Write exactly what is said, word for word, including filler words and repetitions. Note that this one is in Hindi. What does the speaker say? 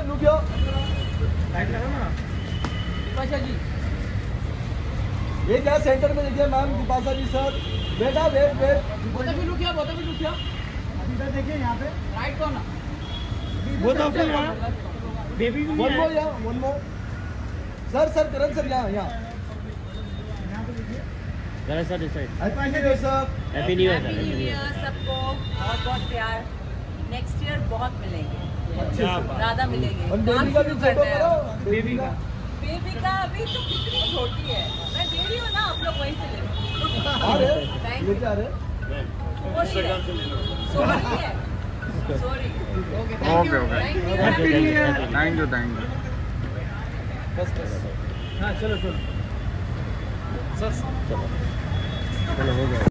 सर रुकियो लाइट लगा ना पाशा जी ये क्या सेंटर में देखिए मैम पाशा जी सर बेटा वेट वेट बहुत भी रुकिया बहुत भी रुकिया इधर देखिए यहाँ पे राइट कॉर्नर बहुत ऑप्शन वहाँ बेबी भी वन मोर यहाँ one more sir sir Karan sir यहाँ यहाँ Karan sir this side happy new year sir happy new year happy new year सबको बहुत बहुत प्यार नेक्स्ट ईयर बहुत मिलेंगे ज्यादा मिलेंगे और बेबी का भी फोटो करो बेबी का बेबी का अभी तो कितनी छोटी है मैं दे रही हूँ ना आप लोग वहीं से ले लो आ रहे ये क्या रहे इंस्टाग्राम से ले लो सॉरी है sorry okay okay okay happy new year thank you thank you बस बस हाँ चलो चलो सर चलो हो गया।